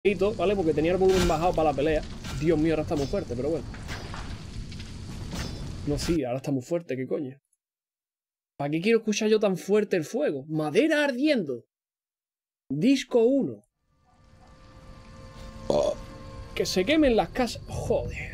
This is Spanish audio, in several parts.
¿vale? Porque tenía el volumen bajado para la pelea. Dios mío, ahora está muy fuerte, pero bueno. No, sí, ahora está muy fuerte, ¿qué coño? ¿Para qué quiero escuchar yo tan fuerte el fuego? Madera ardiendo. Disco 1. Oh, que se quemen las casas. Joder.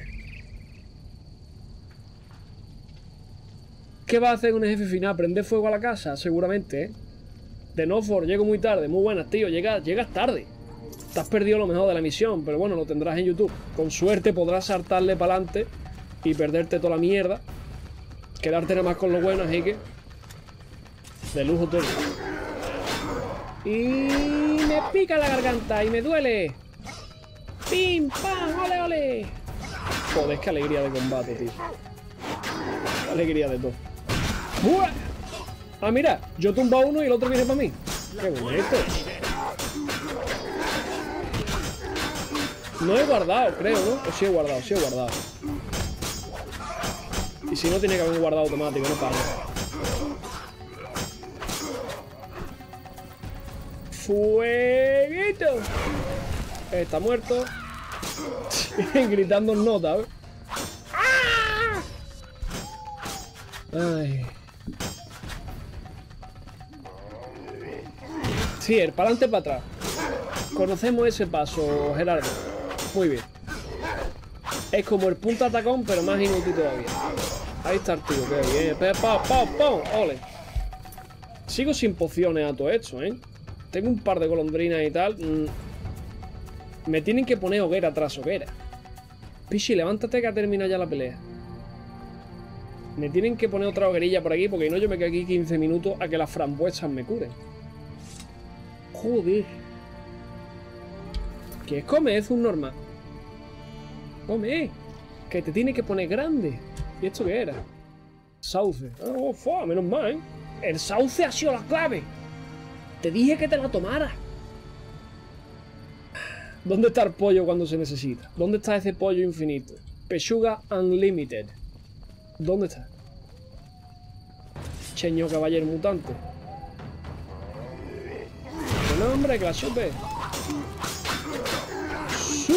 ¿Qué va a hacer un jefe final? ¿Prender fuego a la casa? Seguramente, ¿eh? De Norfolk, llego muy tarde. Muy buenas, tío. Llegas tarde. Te has perdido lo mejor de la misión, pero bueno, lo tendrás en YouTube. Con suerte podrás saltarle para adelante y perderte toda la mierda. Quedarte nada más con lo bueno, así que... de lujo todo. Y me pica la garganta y me duele. ¡Pim, pam! ¡Ole, ole! Joder, qué alegría de combate, tío. Qué alegría de todo. ¡Buah! Ah, mira, yo tumbo a uno y el otro viene para mí. ¡Qué bonito! No he guardado, creo, ¿no? O sí he guardado, sí he guardado. Y si no, tiene que haber un guardado automático, no pago. ¡Fueguito! Está muerto. Gritando en nota, ¿eh? Ay. Sí, el para adelante para atrás. Conocemos ese paso, Gerardo. Muy bien. Es como el punto atacón, pero más inútil todavía. Ahí está el tío, qué bien. ¡Pam, pam, pam! ¡Ole! Sigo sin pociones a todo esto, ¿eh? Tengo un par de golondrinas y tal. Me tienen que poner hoguera tras hoguera. Pichi, levántate que ha terminado ya la pelea. Me tienen que poner otra hoguerilla por aquí, porque si no yo me quedo aquí 15 minutos a que las frambuesas me curen. Joder. ¿Qué es comer? Es un normal. Come. Que te tiene que poner grande. ¿Y esto qué era? Sauce. Oh, fua, menos mal, ¿eh? El sauce ha sido la clave. Te dije que te la tomaras. ¿Dónde está el pollo cuando se necesita? ¿Dónde está ese pollo infinito? Pechuga Unlimited. ¿Dónde está? Cheño caballero mutante. No, hombre, que la chupe. ¡Sí!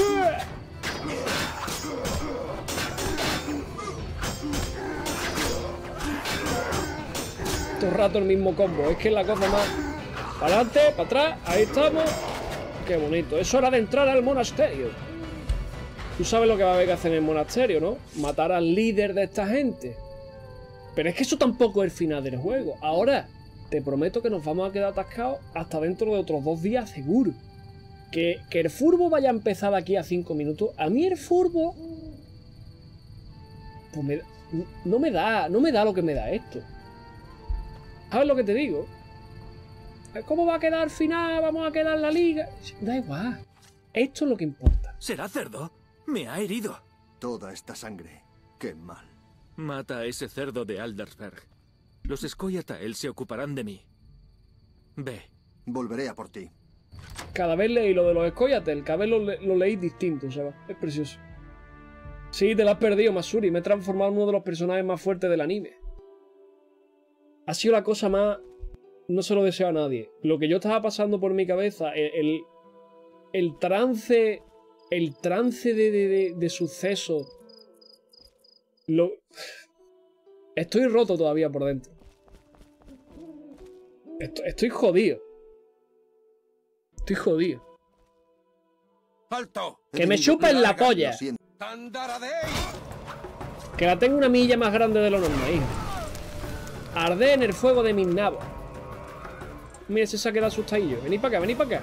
Todo el rato el mismo combo. Es que es la cosa más... para adelante, para atrás. Ahí estamos. Qué bonito. Es hora de entrar al monasterio. Tú sabes lo que va a haber que hacer en el monasterio, ¿no? Matar al líder de esta gente. Pero es que eso tampoco es el final del juego. Ahora, te prometo que nos vamos a quedar atascados hasta dentro de otros 2 días seguro. Que el furbo vaya a empezar de aquí a 5 minutos. A mí el furbo... pues no me da lo que me da esto. ¿Sabes lo que te digo? ¿Cómo va a quedar al final? ¿Vamos a quedar en la liga? Da igual. Esto es lo que importa. ¿Será cerdo? Me ha herido. Toda esta sangre. Qué mal. Mata a ese cerdo de Aldersberg. Los Scoia'tael se ocuparán de mí. Ve. Volveré a por ti. Cada vez leí lo de los Scoia'tael. Cada vez lo leí distinto, ¿sabes? Es precioso. Sí, te lo has perdido, Masuri. Me he transformado en uno de los personajes más fuertes del anime. Ha sido la cosa más... no se lo deseo a nadie. Lo que yo estaba pasando por mi cabeza, el trance... el trance de suceso... Estoy roto todavía por dentro. Estoy jodido. Estoy jodido. ¡Alto! ¡Que me chupen la polla! Que la tengo una milla más grande de lo normal, hijo. Arde en el fuego de mis nabos. Mira, ese se ha quedado asustadillo. Vení para acá, vení para acá.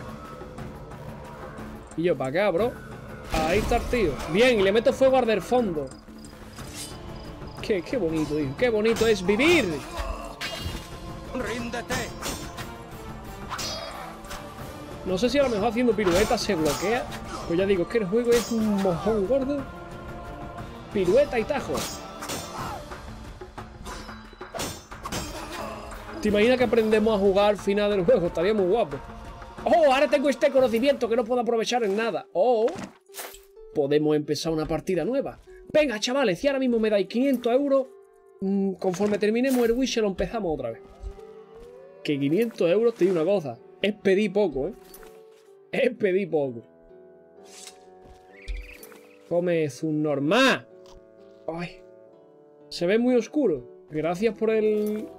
Y yo para acá, bro. Ahí está el tío. Bien, y le meto fuego al del fondo. Qué bonito, hijo. Qué bonito es vivir. ¡Ríndete! No sé si a lo mejor haciendo piruetas se bloquea. Pues ya digo, es que el juego es un mojón gordo. Pirueta y tajo. ¿Te imaginas que aprendemos a jugar al final del juego? Estaría muy guapo. ¡Oh! Ahora tengo este conocimiento que no puedo aprovechar en nada. ¡Oh! Podemos empezar una partida nueva. Venga, chavales, si ahora mismo me dais 500 euros, conforme terminemos el Witcher lo empezamos otra vez. Que 500 euros te digo una cosa. Es pedir poco, ¿eh? Es pedir poco. Come subnormal. Ay. Se ve muy oscuro. Gracias por el...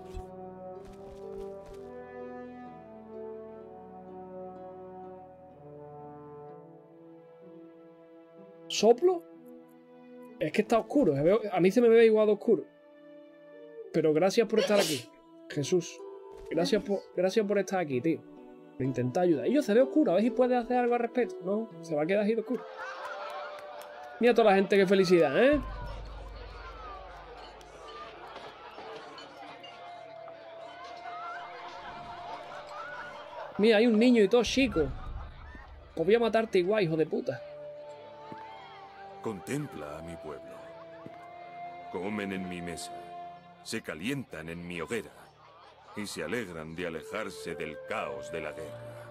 ¿Soplo? Es que está oscuro. A mí se me ve igual de oscuro. Pero gracias por estar aquí, Jesús. Gracias por estar aquí, tío. Por intentar ayudar. Y yo se ve oscuro. A ver si puedes hacer algo al respecto. No, se va a quedar así de oscuro. Mira a toda la gente, qué felicidad, ¿eh? Mira, hay un niño y todo chico. Pues voy a matarte igual, hijo de puta. Contempla a mi pueblo. Comen en mi mesa, se calientan en mi hoguera y se alegran de alejarse del caos de la guerra.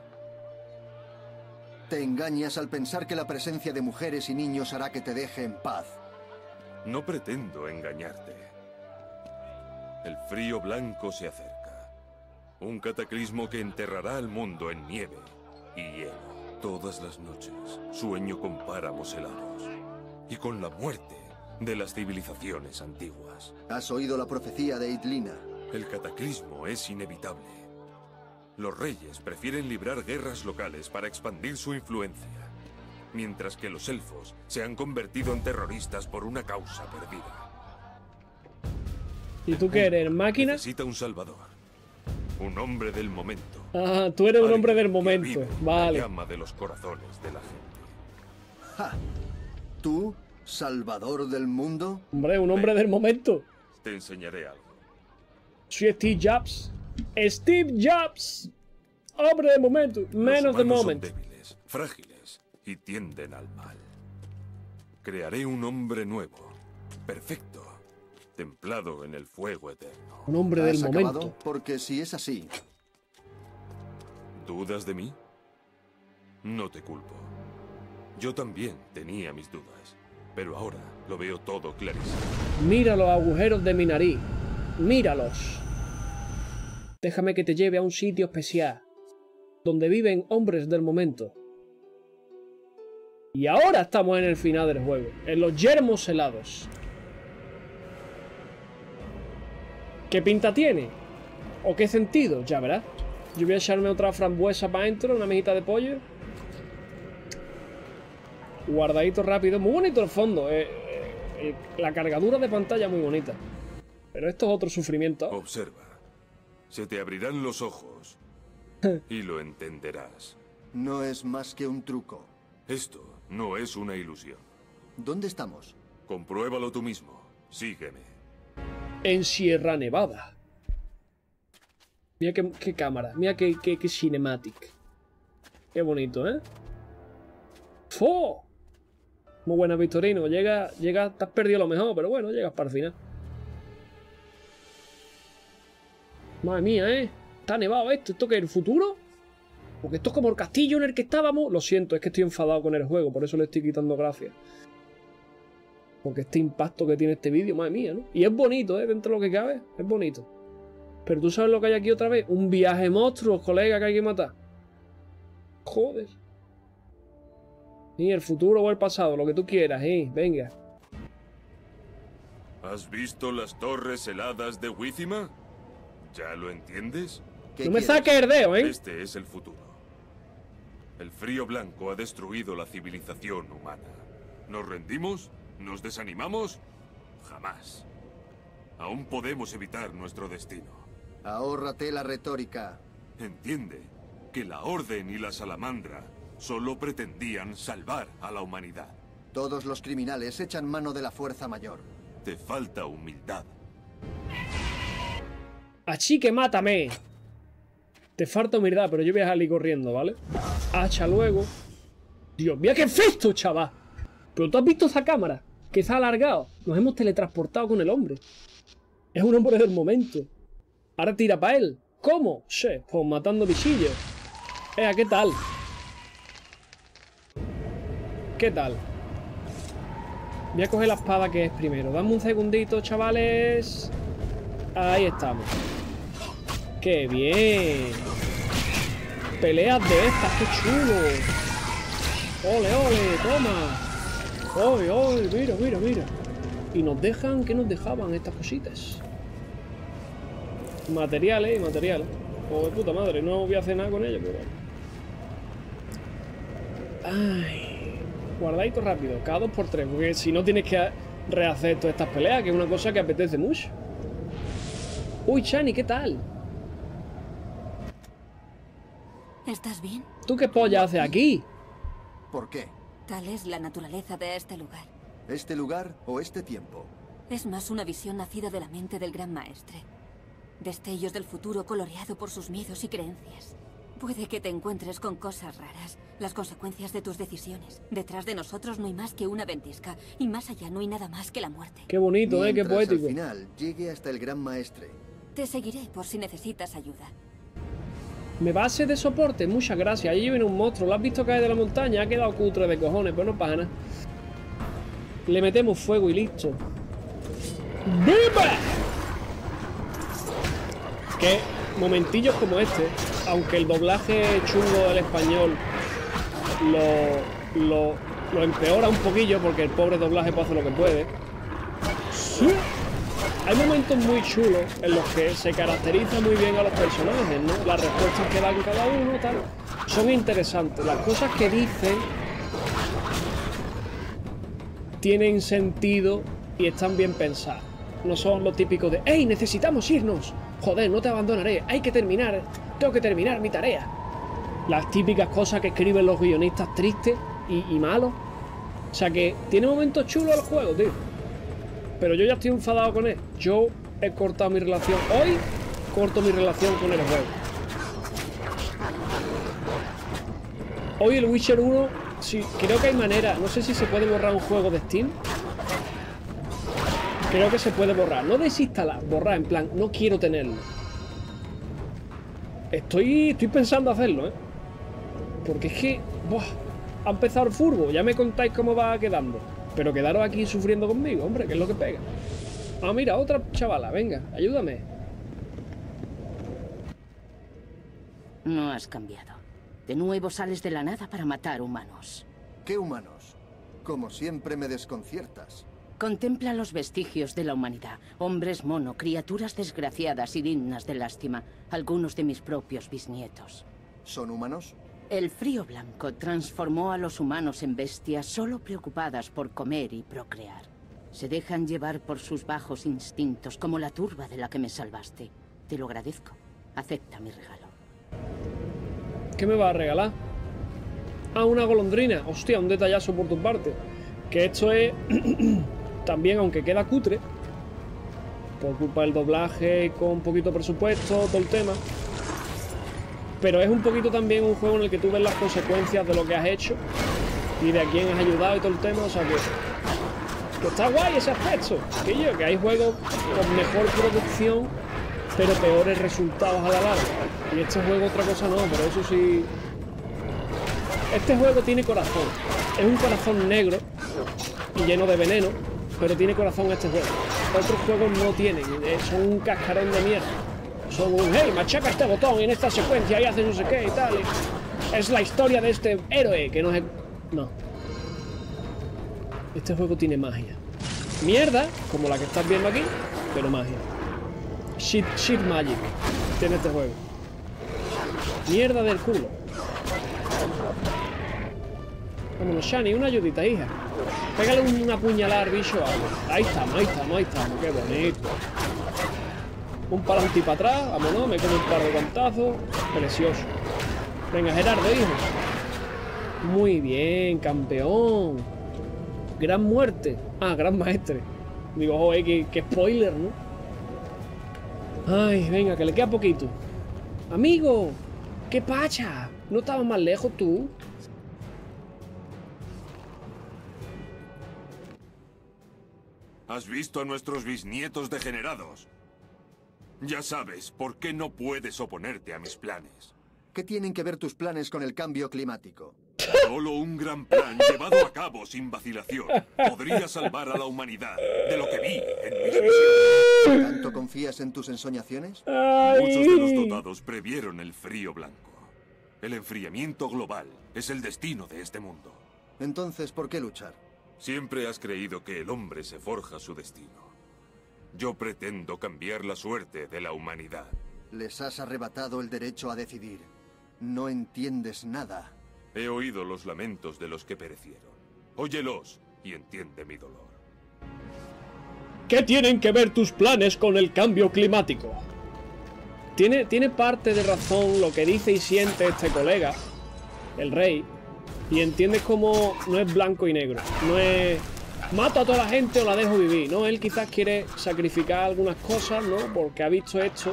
Te engañas al pensar que la presencia de mujeres y niños hará que te deje en paz. No pretendo engañarte. El frío blanco se acerca. Un cataclismo que enterrará al mundo en nieve y hielo. Todas las noches sueño con páramos helados y con la muerte de las civilizaciones antiguas. ¿Has oído la profecía de Idlina? El cataclismo es inevitable. Los reyes prefieren librar guerras locales para expandir su influencia, mientras que los elfos se han convertido en terroristas por una causa perdida. ¿Y tú qué eres, máquina? Necesita un salvador, un hombre del momento. Ah, tú eres un hombre del Alguien que momento. avive Vale. la llama de los corazones de la gente. ¡Ja! ¿Tú, salvador del mundo? Hombre, un hombre del momento. Te enseñaré algo. Soy Steve Jobs. Steve Jobs. Hombre del momento. Menos de Los humanos momento. son débiles, frágiles y tienden al mal. Crearé un hombre nuevo, perfecto, templado en el fuego eterno. Un hombre del ¿Has acabado? momento. Porque si es así, ¿Dudas de mí? No te culpo. Yo también tenía mis dudas, pero ahora lo veo todo clarísimo. Mira los agujeros de mi nariz. Míralos. Déjame que te lleve a un sitio especial, donde viven hombres del momento. Y ahora estamos en el final del juego, en los yermos helados. ¿Qué pinta tiene? ¿O qué sentido? Ya verás. Yo voy a echarme otra frambuesa para adentro, una mejita de pollo. Guardadito rápido. Muy bonito el fondo. La cargadura de pantalla muy bonita. Pero esto es otro sufrimiento. Observa. Se te abrirán los ojos y lo entenderás. no es más que un truco. Esto no es una ilusión. ¿Dónde estamos? Compruébalo tú mismo. Sígueme. En Sierra Nevada. Mira qué cámara. Mira qué cinematic. Qué bonito, ¿eh? ¡Fo! Muy buena, Victorino. Llega, te has perdido lo mejor, pero bueno, llegas para el final. Madre mía, ¿eh? Está nevado esto. ¿Esto qué es el futuro? Porque esto es como el castillo en el que estábamos. Lo siento, es que estoy enfadado con el juego, por eso le estoy quitando gracias. Porque este impacto que tiene este vídeo, madre mía, ¿no? Y es bonito, ¿eh? Dentro de lo que cabe, es bonito. Pero tú sabes lo que hay aquí otra vez. Un viaje monstruo, colega, que hay que matar. Joder. Y el futuro o el pasado, lo que tú quieras, venga. ¿Has visto las torres heladas de Withima? ¿Ya lo entiendes? ¿Qué No me quieres? saques el dedo, ¿eh? Este es el futuro. El frío blanco ha destruido la civilización humana. ¿Nos rendimos? ¿Nos desanimamos? Jamás. Aún podemos evitar nuestro destino. Ahórrate la retórica. Entiende que la Orden y la Salamandra solo pretendían salvar a la humanidad. Todos los criminales echan mano de la fuerza mayor. Te falta humildad. Así que mátame. Te falta humildad, pero yo voy a salir corriendo, ¿vale? Hacha luego. Dios, mira qué efecto, chaval. Pero tú has visto esa cámara, que se ha alargado. Nos hemos teletransportado con el hombre. Es un hombre del momento. Ahora tira para él. ¿Cómo? Che, pues matando bichillos. ¿Qué tal? ¿Qué tal? Voy a coger la espada que es primero. Dame un segundito, chavales. Ahí estamos. ¡Qué bien! Peleas de estas, qué chulo. ¡Ole, ole! ¡Toma! ¡Oy, oy! Mira, mira, mira. Y nos dejan... ¿Qué nos dejaban estas cositas? Materiales y materiales. Oh, de puta madre. No voy a hacer nada con ellos, pero... Ay... Guardadito rápido. Cada 2×3. Porque si no tienes que rehacer todas estas peleas, que es una cosa que apetece mucho. Uy, Chani, ¿qué tal? ¿Estás bien? ¿Tú qué polla haces aquí? ¿Por qué? Tal es la naturaleza de este lugar. ¿Este lugar o este tiempo? Es más una visión nacida de la mente del Gran Maestre. Destellos del futuro coloreado por sus miedos y creencias. Puede que te encuentres con cosas raras, las consecuencias de tus decisiones. Detrás de nosotros no hay más que una ventisca, y más allá no hay nada más que la muerte. Qué bonito, qué Mientras poético. al final llegue hasta el Gran Maestre. Te seguiré por si necesitas ayuda. Me base de soporte, muchas gracias. Ahí viene un monstruo, lo has visto caer de la montaña, ha quedado cutre de cojones, pero no pasa nada. Le metemos fuego y listo. ¡Viva! Que momentillos como este, aunque el doblaje chungo del español lo empeora un poquillo, porque el pobre doblaje puede hacer lo que puede. Sí. Hay momentos muy chulos en los que se caracteriza muy bien a los personajes, ¿no? Las respuestas que dan cada uno, tal, son interesantes. Las cosas que dicen tienen sentido y están bien pensadas. No son lo típico de ¡Ey, necesitamos irnos! Joder, no te abandonaré, hay que terminar, tengo que terminar mi tarea. Las típicas cosas que escriben los guionistas tristes y malos. O sea que tiene momentos chulos el juego, tío. Pero yo ya estoy enfadado con él. Yo he cortado mi relación. Hoy corto mi relación con el juego. Hoy el Witcher 1, sí, creo que hay manera. No sé si se puede borrar un juego de Steam. Creo que se puede borrar. No desinstalar, borrar en plan, no quiero tenerlo. Estoy pensando hacerlo, ¿eh? Porque es que... Buah, ha empezado el furbo. Ya me contáis cómo va quedando. Pero quedaros aquí sufriendo conmigo, hombre, que es lo que pega. Ah, mira, otra chavala, venga, ayúdame. No has cambiado. De nuevo sales de la nada para matar humanos. ¿Qué humanos? Como siempre me desconciertas. Contempla los vestigios de la humanidad. Hombres mono, criaturas desgraciadas y dignas de lástima. Algunos de mis propios bisnietos. ¿Son humanos? El frío blanco transformó a los humanos en bestias solo preocupadas por comer y procrear. Se dejan llevar por sus bajos instintos, como la turba de la que me salvaste. Te lo agradezco. Acepta mi regalo. ¿Qué me va a regalar? Ah, una golondrina. Hostia, un detallazo por tu parte. Que esto es... también, aunque queda cutre, por culpa del doblaje, con poquito presupuesto, todo el tema. Pero es un poquito también un juego en el que tú ves las consecuencias de lo que has hecho y de a quién has ayudado y todo el tema. O sea que está guay ese aspecto. Que hay juegos con mejor producción, pero peores resultados a la larga. Y este juego otra cosa no, pero eso sí... Este juego tiene corazón. Es un corazón negro y lleno de veneno, pero tiene corazón este juego. Otros juegos no tienen, son un cascarón de mierda. Son un, hey, machaca este botón en esta secuencia y hace no sé qué y tal. Es la historia de este héroe que no es... No. Este juego tiene magia. Mierda, como la que estás viendo aquí, pero magia. Shit magic tiene este juego. Mierda del culo. Vámonos, Shani, una ayudita, hija. Pégale una puñalada al bicho o algo. Ahí estamos, ahí estamos, ahí estamos. Qué bonito. Un para adelante y para atrás. Vámonos, me quedo un par de guantazos. Precioso. Venga, Gerardo, hijo. Muy bien, campeón. Gran muerte. Ah, gran maestre. Digo, joder, que spoiler, ¿no? Ay, venga, que le queda poquito. Amigo, ¿qué pacha? ¿No estabas más lejos tú? ¿Has visto a nuestros bisnietos degenerados? Ya sabes, ¿por qué no puedes oponerte a mis planes? ¿Qué tienen que ver tus planes con el cambio climático? Solo un gran plan llevado a cabo sin vacilación podría salvar a la humanidad de lo que vi en mis visiones. ¿Tanto confías en tus ensoñaciones? Muchos de los dotados previeron el frío blanco. El enfriamiento global es el destino de este mundo. Entonces, ¿por qué luchar? Siempre has creído que el hombre se forja su destino. Yo pretendo cambiar la suerte de la humanidad. Les has arrebatado el derecho a decidir. No entiendes nada. He oído los lamentos de los que perecieron. Óyelos y entiende mi dolor. ¿Qué tienen que ver tus planes con el cambio climático? Tiene parte de razón lo que dice y siente este colega, el rey, y entiendes cómo no es blanco y negro. No es mato a toda la gente o la dejo vivir, ¿no? Él quizás quiere sacrificar algunas cosas, ¿no? Porque ha visto esto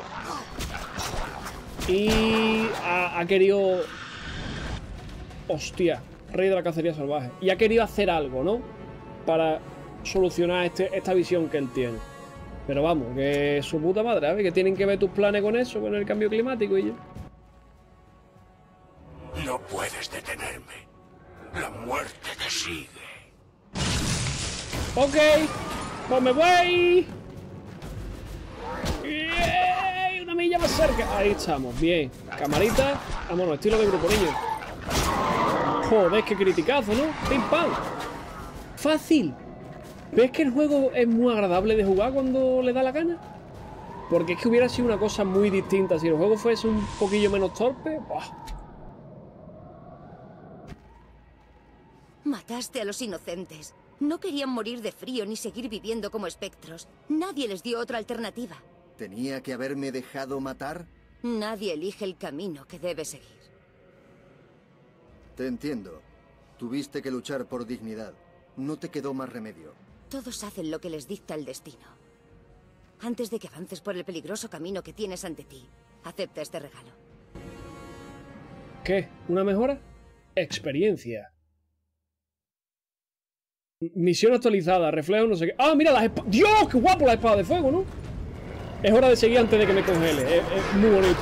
y ha querido... Hostia, rey de la cacería salvaje. Y ha querido hacer algo, ¿no? Para solucionar esta visión que él tiene. Pero vamos, que su puta madre, ¿sabes? Que tienen que ver tus planes con eso, con el cambio climático y yo. No puedes detenerme. La muerte te sigue. Ok, pues me voy. ¡Yay! Una milla más cerca. Ahí estamos, bien. Camarita, vámonos, estilo de grupo, niño. Joder, qué criticazo, ¿no? Pim pam. Fácil. ¿Ves que el juego es muy agradable de jugar cuando le da la gana? Porque es que hubiera sido una cosa muy distinta. Si el juego fuese un poquillo menos torpe... ¡buah! Mataste a los inocentes. No querían morir de frío ni seguir viviendo como espectros. Nadie les dio otra alternativa. ¿Tenía que haberme dejado matar? Nadie elige el camino que debe seguir. Te entiendo. Tuviste que luchar por dignidad. No te quedó más remedio. Todos hacen lo que les dicta el destino. Antes de que avances por el peligroso camino que tienes ante ti, acepta este regalo. ¿Qué? ¿Una mejora? Experiencia. Misión actualizada, reflejo no sé qué. ¡Ah, mira las espadas! ¡Dios, qué guapo la espada de fuego!, ¿no? Es hora de seguir antes de que me congele. Es muy bonito.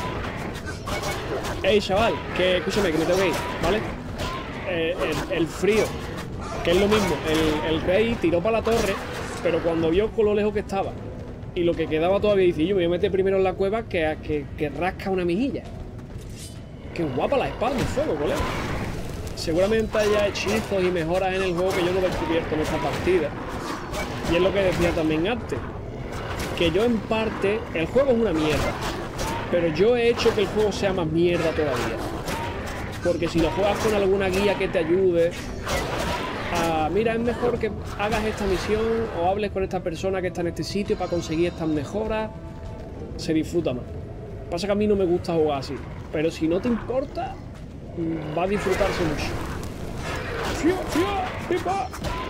Ey, chaval, que escúchame, que me tengo que ir, ¿vale? El frío, que es lo mismo. El rey tiró para la torre, pero cuando vio con lo lejos que estaba y lo que quedaba todavía, dice: yo me voy a meter primero en la cueva que rasca una mejilla. Qué guapa la espada de fuego, colega. Seguramente haya hechizos y mejoras en el juego que yo no he descubierto en esta partida. Y es lo que decía también antes, que yo en parte, el juego es una mierda, pero yo he hecho que el juego sea más mierda todavía. Porque si lo juegas con alguna guía que te ayude a... Mira, es mejor que hagas esta misión o hables con esta persona que está en este sitio para conseguir estas mejoras, se disfruta más. Pasa que a mí no me gusta jugar así, pero si no te importa, va a disfrutarse mucho. ¡Fío, fío! ¡Pipa!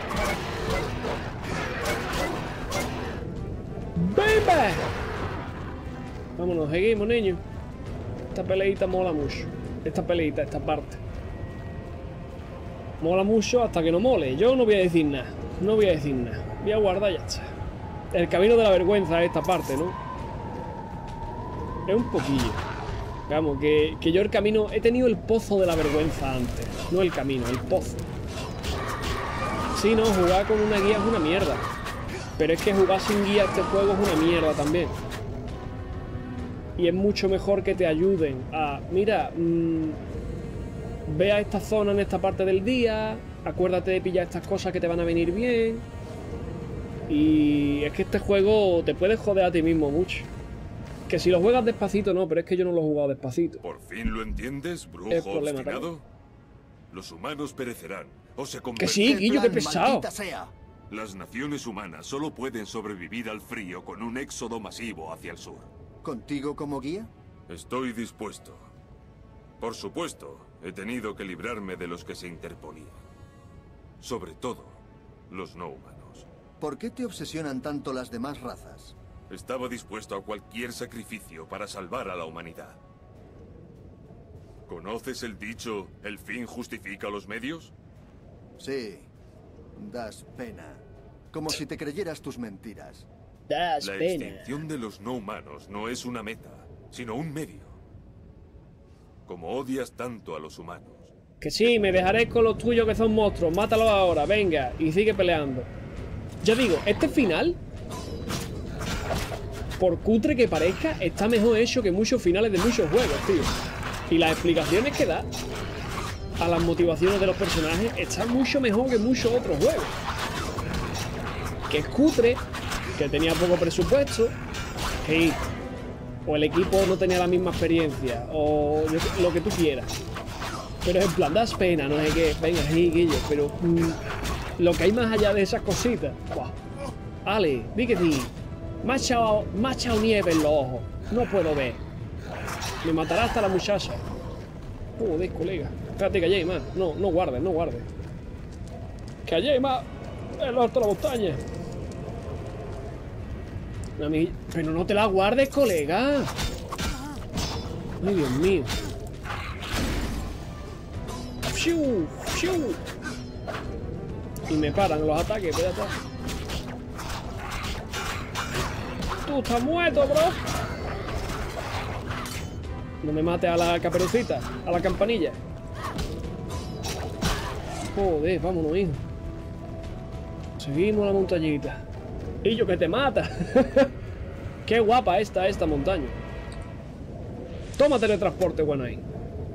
¡Baby! Vámonos, seguimos, niños. Esta peleita mola mucho. Esta parte. Mola mucho hasta que no mole. Yo no voy a decir nada. No voy a decir nada. Voy a guardar y ya está. El camino de la vergüenza es esta parte, ¿no? Es un poquillo. Vamos, que yo el camino... He tenido el pozo de la vergüenza antes. No el camino, el pozo. Sí, no, jugar con una guía es una mierda. Pero es que jugar sin guía este juego es una mierda también. Y es mucho mejor que te ayuden a... Mira, ve a esta zona en esta parte del día. Acuérdate de pillar estas cosas que te van a venir bien. Y es que este juego te puede joder a ti mismo mucho. Que si lo juegas despacito no, pero es que yo no lo he jugado despacito. ¿Por fin lo entiendes, brujo obstinado? Los humanos perecerán o se Que convertirán. sí, Guillo, qué pesado. Sea. Las naciones humanas solo pueden sobrevivir al frío con un éxodo masivo hacia el sur. ¿Contigo como guía? Estoy dispuesto. Por supuesto, he tenido que librarme de los que se interponían. Sobre todo, los no humanos. ¿Por qué te obsesionan tanto las demás razas? Estaba dispuesto a cualquier sacrificio para salvar a la humanidad. ¿Conoces el dicho, el fin justifica los medios? Sí, das pena. Como si te creyeras tus mentiras. Das La pena. extinción de los no humanos no es una meta, sino un medio. Como odias tanto a los humanos. Que sí, me dejaré con los tuyos que son monstruos. Mátalos ahora, venga, y sigue peleando. Ya digo, este final, por cutre que parezca, está mejor hecho que muchos finales de muchos juegos, tío. Y las explicaciones que da. a las motivaciones de los personajes, está mucho mejor que muchos otros juegos. Que es cutre, que tenía poco presupuesto, que o el equipo no tenía la misma experiencia, o lo que tú quieras. Pero en plan, das pena, no sé qué, venga, sí, Guillo, pero lo que hay más allá de esas cositas. ¡Wow! Ale, di que sí. Me ha echado nieve en los ojos. No puedo ver. Me matará hasta la muchacha. Joder, colega. Espérate que allí hay más. No guardes, no guardes. Que allí hay más. En lo alto de la montaña. Pero no te la guardes, colega. Ay, Dios mío. ¡Fiu! ¡Fiu! Y me paran los ataques, pero ya está. Tú estás muerto, bro. No me mates a la caperucita, a la campanilla. Joder, vámonos, hijo. Seguimos la montañita. Y yo que te mata. Qué guapa esta montaña. Toma teletransporte, bueno ahí.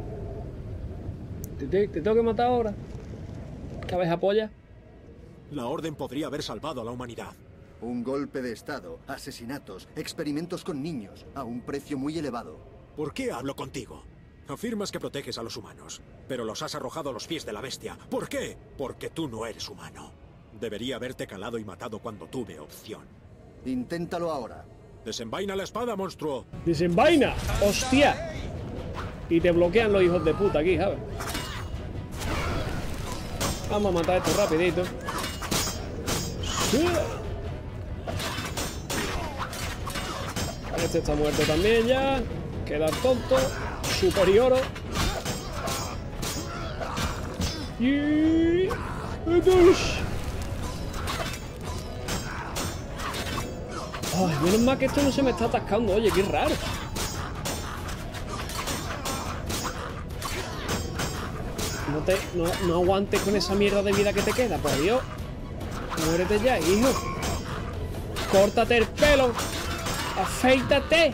¿Te tengo que matar ahora? ¿Cabeza polla? La Orden podría haber salvado a la humanidad. Un golpe de estado, asesinatos, experimentos con niños, a un precio muy elevado. ¿Por qué hablo contigo? Afirmas que proteges a los humanos, pero los has arrojado a los pies de la bestia. ¿Por qué? Porque tú no eres humano. Debería haberte calado y matado cuando tuve opción. Inténtalo ahora. Desenvaina la espada, monstruo. ¡Desenvaina! ¡Hostia! Y te bloquean los hijos de puta aquí, ¿sabes? Vamos a matar esto rapidito. Este está muerto también ya. Queda tonto. Superioro. Y... Ay, menos mal que esto no se me está atascando. Oye, qué raro. No aguantes con esa mierda de vida que te queda, por Dios. Muérete ya, hijo. Córtate el pelo. Afeítate.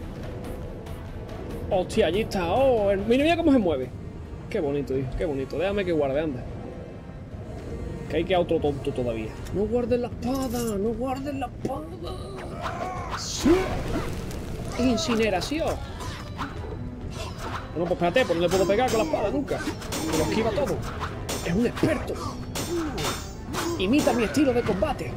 Hostia, allí está. Oh, mira cómo se mueve. Qué bonito, hijo, qué bonito. Déjame que guarde, anda. Que hay que a otro tonto todavía. No guardes la espada, no guardes la espada. Sí. Incineración. Bueno, pues espérate, pues no le puedo pegar con la espada nunca. Me lo esquiva todo. Es un experto. Imita mi estilo de combate.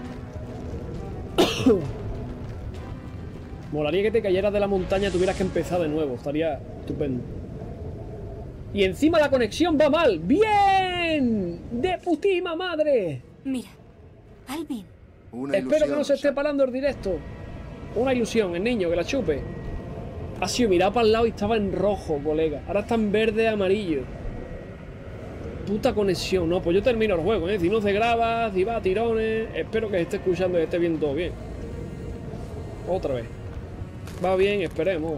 Molaría que te cayeras de la montaña y tuvieras que empezar de nuevo. Estaría estupendo. Y encima la conexión va mal. ¡Bien! ¡De putísima madre! Mira, Alvin. Espero que no se esté parando el directo. Una ilusión, el niño, que la chupe. Ha sido mirar para el lado y estaba en rojo, colega. Ahora está en verde amarillo. Puta conexión. No, pues yo termino el juego, ¿eh? Si no se graba, si va a tirones. Espero que se esté escuchando y esté viendo todo bien. Otra vez. Va bien, esperemos.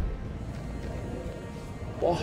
Oh.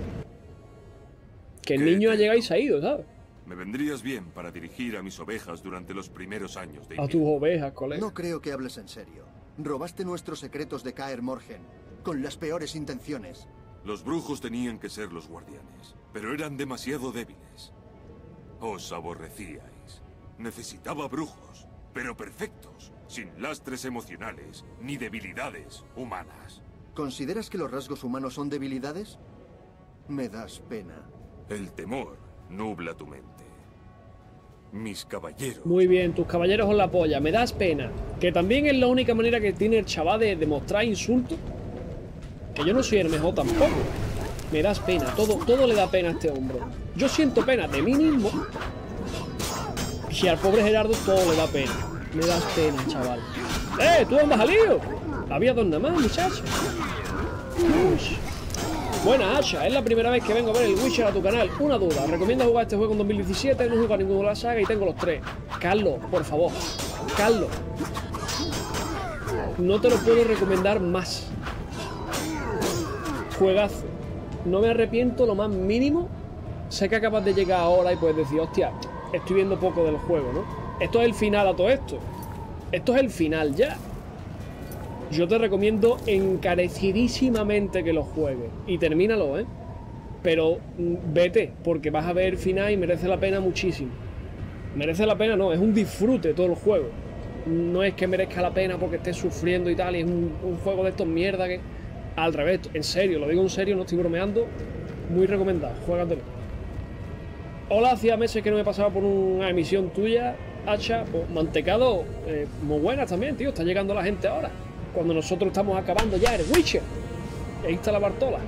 Que el niño ha llegado y se ha ido, ¿sabes? Me vendrías bien para dirigir a mis ovejas durante los primeros años de invierno. A tus ovejas, colega. No creo que hables en serio. Robaste nuestros secretos de Kaer Morhen, con las peores intenciones. Los brujos tenían que ser los guardianes, pero eran demasiado débiles. Os aborrecíais. Necesitaba brujos, pero perfectos, sin lastres emocionales ni debilidades humanas. ¿Consideras que los rasgos humanos son debilidades? Me das pena. El temor nubla tu mente. Mis caballeros... Muy bien, tus caballeros son la polla. Me das pena. Que también es la única manera que tiene el chaval de demostrar insultos. Que yo no soy el mejor tampoco. Me das pena. Todo le da pena a este hombre. Yo siento pena de mí mismo. Y al pobre Gerardo todo le da pena. Me das pena, chaval. ¿Tú dónde has salido? Había dos nada más, muchachos. Buena, Asha, es la primera vez que vengo a ver el Witcher a tu canal. Una duda, ¿recomiendas jugar este juego en 2017? No he jugado ninguno de la saga y tengo los 3. Carlos, por favor. Carlos. No te lo puedo recomendar más. Juegazo. No me arrepiento lo más mínimo. Sé que acabas de llegar ahora y puedes decir, hostia, estoy viendo poco del juego, ¿no? Esto es el final a todo esto. Esto es el final ya. Yo te recomiendo encarecidísimamente que lo juegues. Y termínalo, ¿eh? pero vete, porque vas a ver el final y merece la pena muchísimo. Merece la pena, no, es un disfrute todo el juego. No es que merezca la pena porque estés sufriendo y tal, y es un juego de estos mierda que... Al revés, en serio, lo digo en serio, no estoy bromeando. Muy recomendado, juégatelo. Hola, hacía meses que no me pasaba por una emisión tuya, Hacha. Pues, Mantecado, muy buenas también, tío, está llegando la gente ahora. Cuando nosotros estamos acabando ya el Witcher. Ahí está la Bartola.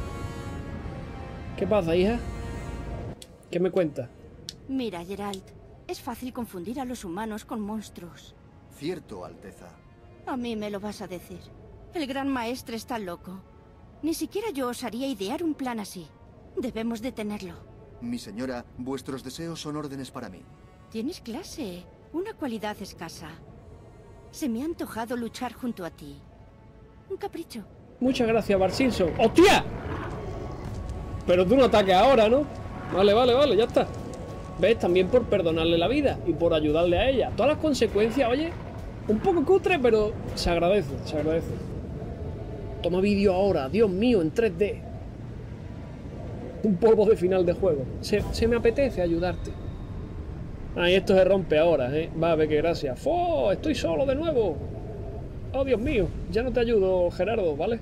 ¿Qué pasa, hija? ¿Qué me cuentas? Mira, Geralt, es fácil confundir a los humanos con monstruos. Cierto, Alteza. A mí me lo vas a decir. El gran maestre está loco. Ni siquiera yo osaría idear un plan así. Debemos detenerlo. Mi señora, vuestros deseos son órdenes para mí. Tienes clase, una cualidad escasa. Se me ha antojado luchar junto a ti. Un capricho. Muchas gracias, Bart Simpson. ¡Hostia! Pero tú no ataques ahora, ¿no? Vale, ya está. ¿Ves? También por perdonarle la vida y por ayudarle a ella. Todas las consecuencias, oye, un poco cutre, pero se agradece, se agradece. Toma vídeo ahora, Dios mío, en 3D. Un polvo de final de juego. Se me apetece ayudarte. Ah, y esto se rompe ahora, ¿eh? Va a ver qué gracia. ¡Oh! Estoy solo de nuevo. Oh, Dios mío. Ya no te ayudo, Gerardo, ¿vale?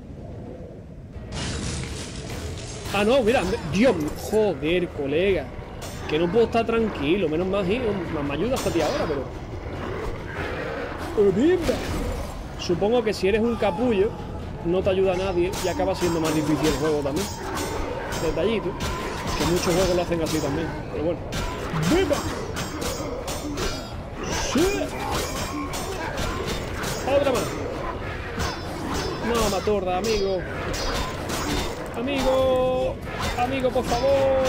Ah, no, mira. Dios mío. Joder, colega. Que no puedo estar tranquilo. Menos mal, me ayudas a ti ahora, pero... Supongo que si eres un capullo, no te ayuda a nadie y acaba siendo más difícil el juego también. Detallito. Que muchos juegos lo hacen así también. Pero bueno. ¡Viva! ¡Sí! ¡Otra más! No, matorda, amigo. Amigo. Amigo, por favor.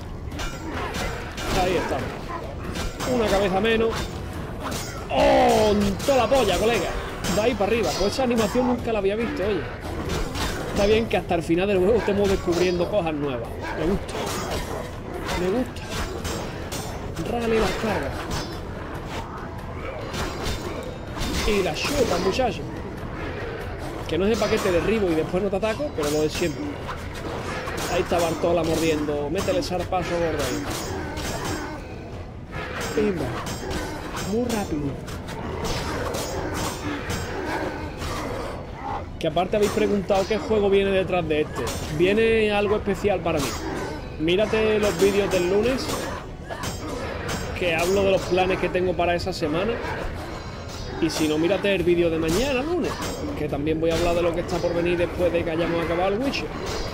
Ahí estamos. Una cabeza menos. ¡Oh! ¡Toda la polla, colega! De ahí para arriba. Pues esa animación nunca la había visto, oye. Está bien que hasta el final del juego estemos descubriendo cosas nuevas. Me gusta. Me gusta. Rale las cargas. Y la chupa, muchacho. Que no sé para qué te derribo y después no te ataco, pero lo de siempre. Ahí está Bartola mordiendo. Métele zarpazo gordo ahí. Pimba. Muy rápido. Que aparte habéis preguntado qué juego viene detrás de este. Viene algo especial para mí. Mírate los vídeos del lunes, que hablo de los planes que tengo para esa semana. Y si no, mírate el vídeo de mañana, lunes, que también voy a hablar de lo que está por venir después de que hayamos acabado el Witcher.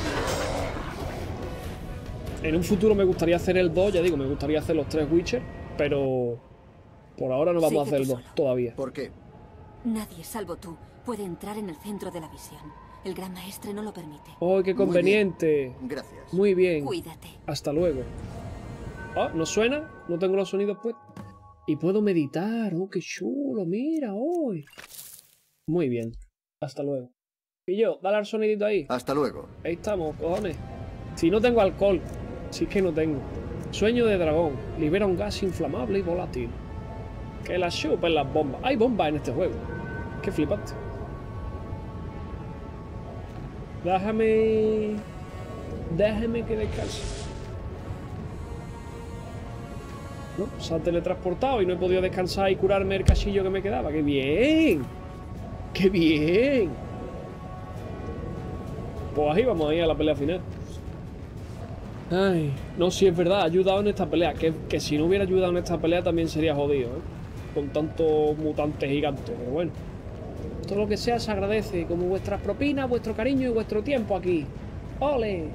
En un futuro me gustaría hacer el 2, ya digo, me gustaría hacer los 3 Witcher, pero por ahora no vamos a hacer el 2 todavía. ¿Por qué? Nadie, salvo tú, puede entrar en el centro de la visión. El gran maestre no lo permite. ¡Oh, qué conveniente! Muy bien. Gracias. Muy bien. Cuídate. Hasta luego. Oh, ¿no suena? No tengo los sonidos puestos. Y puedo meditar. ¡Oh, qué chulo! Mira, hoy. Muy bien. Hasta luego. Y yo, dale al sonidito ahí. Hasta luego. Ahí estamos, cojones. Si no tengo alcohol. Si es que no tengo. Sueño de dragón. Libera un gas inflamable y volátil. Que la chupen las bombas. Hay bombas en este juego. Qué flipante. Déjame que descanse. No, se ha teletransportado y no he podido descansar y curarme el cachillo que me quedaba. ¡Qué bien! ¡Qué bien! Pues ahí vamos a ir a la pelea final. Ay, no, si es verdad, ha ayudado en esta pelea. Que si no hubiera ayudado en esta pelea también sería jodido, ¿eh? Con tantos mutantes gigantes, pero bueno. Todo lo que sea se agradece, como vuestras propinas, vuestro cariño y vuestro tiempo aquí. ¡Ole!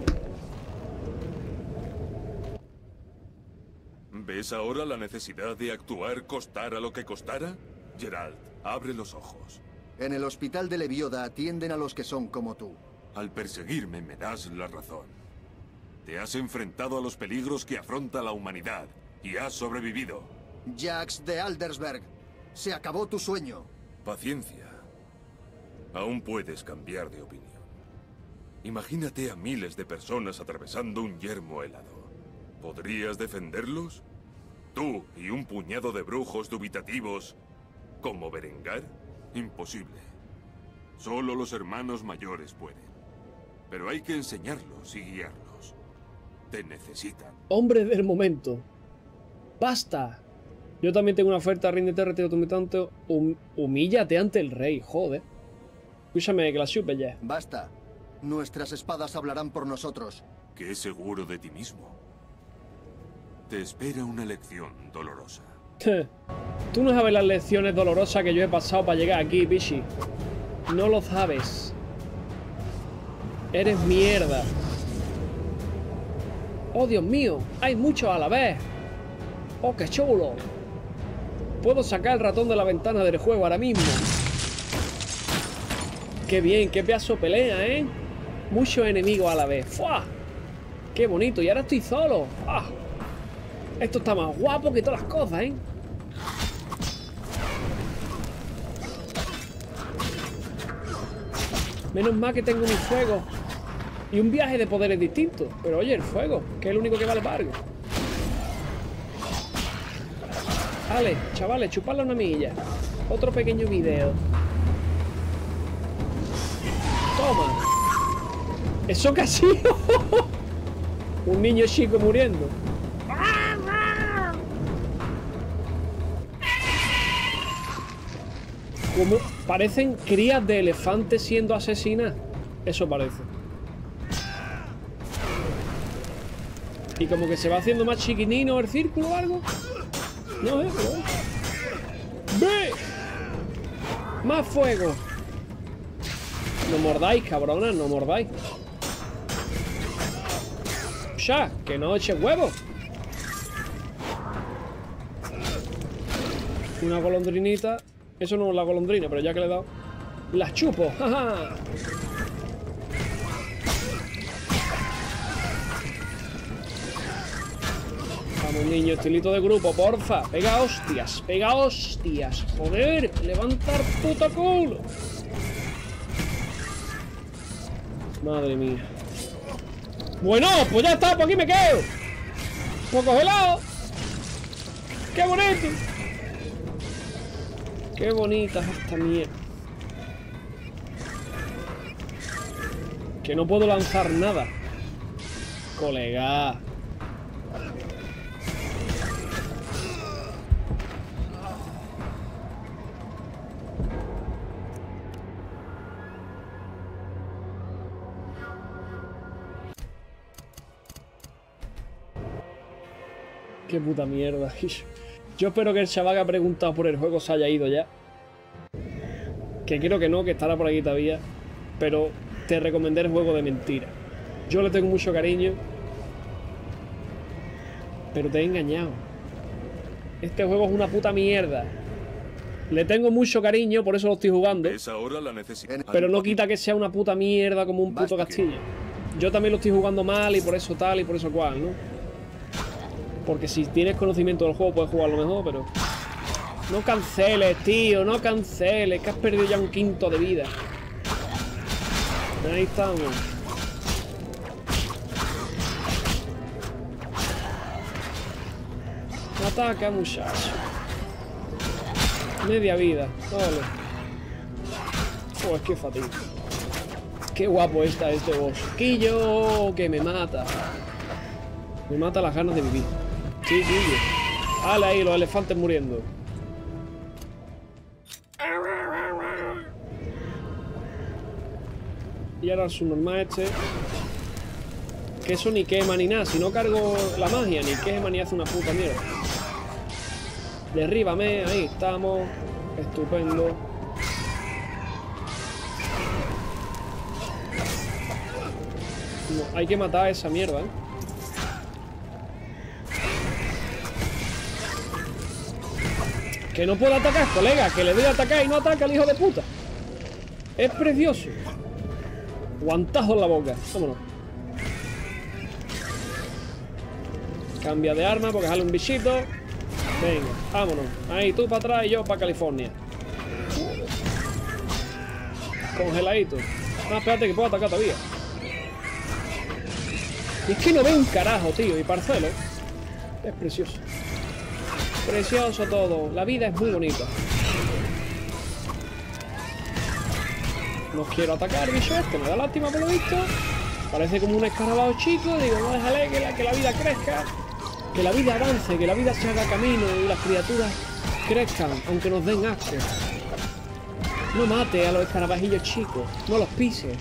¿Ves ahora la necesidad de actuar costara lo que costara? Geralt, abre los ojos. En el hospital de Levioda atienden a los que son como tú. Al perseguirme me das la razón. Te has enfrentado a los peligros que afronta la humanidad y has sobrevivido. Jax de Aldersberg, se acabó tu sueño. Paciencia. Aún puedes cambiar de opinión. Imagínate a miles de personas atravesando un yermo helado. ¿Podrías defenderlos? ¿Tú y un puñado de brujos dubitativos como Berengar? Imposible. Solo los hermanos mayores pueden. Pero hay que enseñarlos y guiarlos. te necesitan. Hombre del momento. ¡Basta! Yo también tengo una oferta. Ríndete, retiro tu tanto. Humíllate ante el rey, joder. Escúchame, que la supe ya. Basta. Nuestras espadas hablarán por nosotros. Qué seguro de ti mismo. Te espera una lección dolorosa. Tú no sabes las lecciones dolorosas que yo he pasado para llegar aquí, Bishi. No lo sabes. Eres mierda. Oh, Dios mío. Hay muchos a la vez. Oh, qué chulo. Puedo sacar el ratón de la ventana del juego ahora mismo. Qué bien, qué pedazo de pelea, ¿eh? Muchos enemigos a la vez. ¡Fua! Qué bonito. Y ahora estoy solo. ¡Ah! Esto está más guapo que todas las cosas, ¿eh? Menos mal que tengo un fuego y un viaje de poderes distintos. Pero oye, el fuego, que es el único que vale para algo. Vale, chavales, chupadle una milla. Otro pequeño video. Toma. ¿Eso qué ha sido? Un niño chico muriendo. Como parecen crías de elefantes siendo asesinadas. Eso parece. Y como que se va haciendo más chiquinino el círculo o algo. No sé, pero... ¡Ve! ¡Más fuego! No mordáis, cabronas, no mordáis. ¡Ya! ¡Que no eche huevos! Una golondrinita. Eso no es la golondrina, pero ya que le he dado... ¡Las chupo! ¡Ja, ja! Vamos, niño, estilito de grupo, porfa. Pega hostias, pega hostias. Joder, levantar puto culo. Madre mía. Bueno, pues ya está, por aquí me quedo. Un poco helado. ¡Qué bonito! ¡Qué bonita es esta mierda! Que no puedo lanzar nada. Colega. Qué puta mierda. Yo espero que el chaval que ha preguntado por el juego se haya ido ya. Que creo que no, que estará por aquí todavía. Pero te recomendé el juego de mentira. Yo le tengo mucho cariño. Pero te he engañado. Este juego es una puta mierda. Le tengo mucho cariño, por eso lo estoy jugando. Pero no quita que sea una puta mierda como un puto castillo. Yo también lo estoy jugando mal y por eso tal y por eso cual, ¿no? Porque si tienes conocimiento del juego puedes jugarlo mejor, pero... No canceles, tío, no canceles, que has perdido ya un quinto de vida. Ahí estamos. Ataca, muchacho. Media vida, vale. Oh, es que fatiga. Qué guapo está este boss. Quillo, que me mata. Me mata las ganas de vivir. Sí, Quillo. Dale ahí, los elefantes muriendo. Y ahora el subnormal este. Que eso ni quema ni nada. Si no cargo la magia, ni quema ni hace una puta mierda. Derríbame, ahí estamos. Estupendo. No, hay que matar a esa mierda, ¿eh? Que no puedo atacar, colega. Que le doy a atacar y no ataca el hijo de puta. Es precioso. Guantazo en la boca. Vámonos. Cambia de arma porque sale un bichito. Venga, vámonos. Ahí, tú para atrás y yo para California. Congeladito. Ah, espérate que puedo atacar todavía. Y es que no veo un carajo, tío. Y parcelo. Es precioso. Precioso todo. La vida es muy bonita. No quiero atacar, bicho este. Me da lástima por lo visto. Parece como un escarabajo chico. Digo, no, déjale que la vida crezca. Que la vida avance, que la vida se haga camino y las criaturas crezcan, aunque nos den asco. No mate a los escarabajillos chicos, no los pises.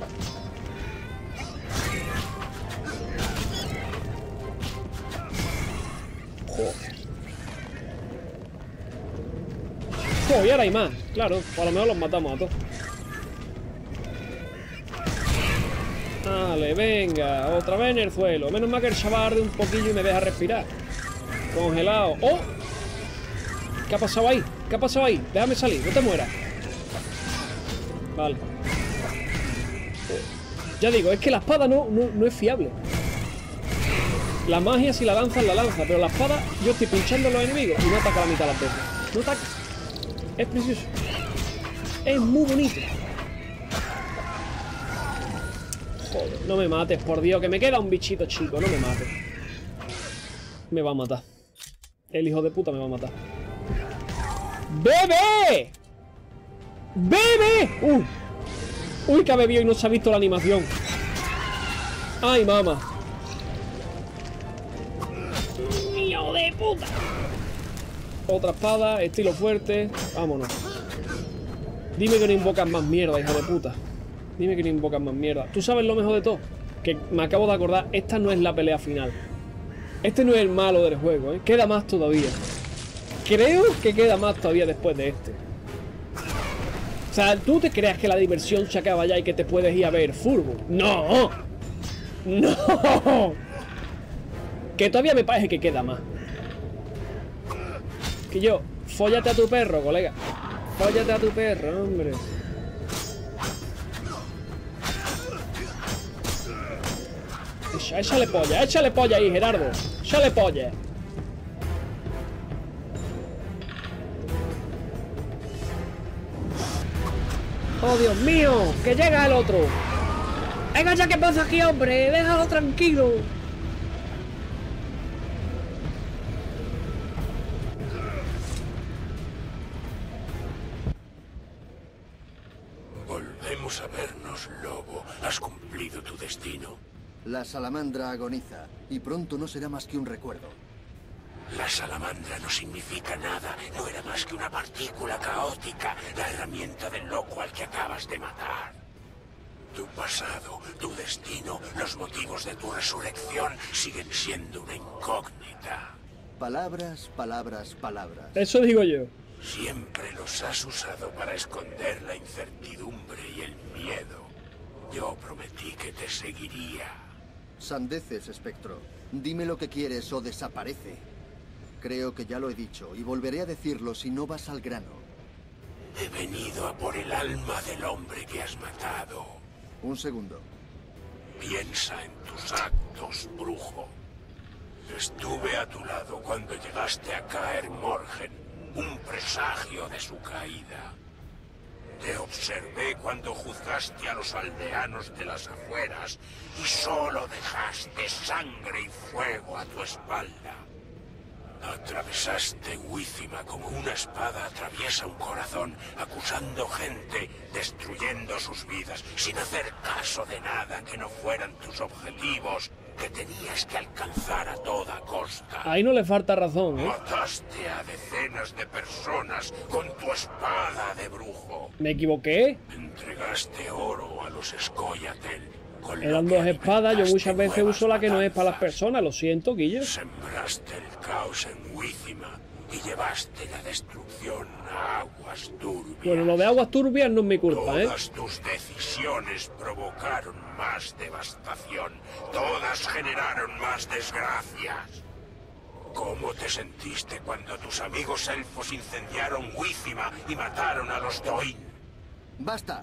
Joder. Oh, y ahora hay más, claro, o a lo mejor los matamos a todos. Vale, venga, otra vez en el suelo. Menos mal que el chaval arde un poquillo y me deja respirar. Congelado. ¡Oh! ¿Qué ha pasado ahí? ¿Qué ha pasado ahí? Déjame salir, no te mueras. Vale. Ya digo, es que la espada no es fiable. La magia si la lanza, pero la espada yo estoy pinchando a los enemigos y no ataca la mitad de las veces. No ataca. Es precioso. Es muy bonito. Joder, no me mates, por Dios, que me queda un bichito chico, no me mates. Me va a matar. El hijo de puta me va a matar. ¡Bebe! ¡Bebe! Uy, que ha bebido y no se ha visto la animación. ¡Ay, mamá! ¡Hijo de puta! Otra espada, estilo fuerte. Vámonos. Dime que no invocas más mierda, hijo de puta. Dime que no invocas más mierda. ¿Tú sabes lo mejor de todo? Que me acabo de acordar, esta no es la pelea final. Este no es el malo del juego, ¿eh? Queda más todavía. Creo que queda más todavía después de este. O sea, ¿tú te creas que la diversión se acaba ya y que te puedes ir a ver fútbol? ¡No! ¡No! Que todavía me parece que queda más. Que yo, fóllate a tu perro, colega. Fóllate a tu perro, hombre. Échale polla ahí, Gerardo. Échale polla. Oh, Dios mío, que llega el otro. Venga ya, ¿qué pasa aquí, hombre? Déjalo tranquilo. Volvemos a vernos, lobo. ¿Has cumplido tu destino? La salamandra agoniza, y pronto no será más que un recuerdo. La salamandra no significa nada. No era más que una partícula caótica, la herramienta del loco al que acabas de matar. Tu pasado, tu destino, los motivos de tu resurrección siguen siendo una incógnita. Palabras, palabras, palabras. Eso digo yo. Siempre los has usado para esconder la incertidumbre y el miedo. Yo prometí que te seguiría. Sandeces, espectro. Dime lo que quieres o desaparece. Creo que ya lo he dicho y volveré a decirlo si no vas al grano. He venido a por el alma del hombre que has matado. Un segundo. Piensa en tus actos, brujo. Estuve a tu lado cuando llegaste a Caer Morhen, un presagio de su caída. Te observé cuando juzgaste a los aldeanos de las afueras y solo dejaste sangre y fuego a tu espalda. Atravesaste Wíthima como una espada atraviesa un corazón, acusando gente, destruyendo sus vidas, sin hacer caso de nada que no fueran tus objetivos, que tenías que alcanzar a toda costa. Ahí no le falta razón, ¿eh? Mataste a decenas de personas con tu espada de brujo. ¿Me equivoqué? Entregaste oro a los Scoia'tael. Eran dos espadas, yo muchas veces uso la que no es para las personas, lo siento, Guille. Sembraste el caos en Wíthima y llevaste la destrucción a aguas turbias. Bueno, lo de aguas turbias no es mi culpa, ¿eh? Todas tus decisiones provocaron más devastación. Todas generaron más desgracias. ¿Cómo te sentiste cuando tus amigos elfos incendiaron Wíthima y mataron a los Doin? ¡Basta!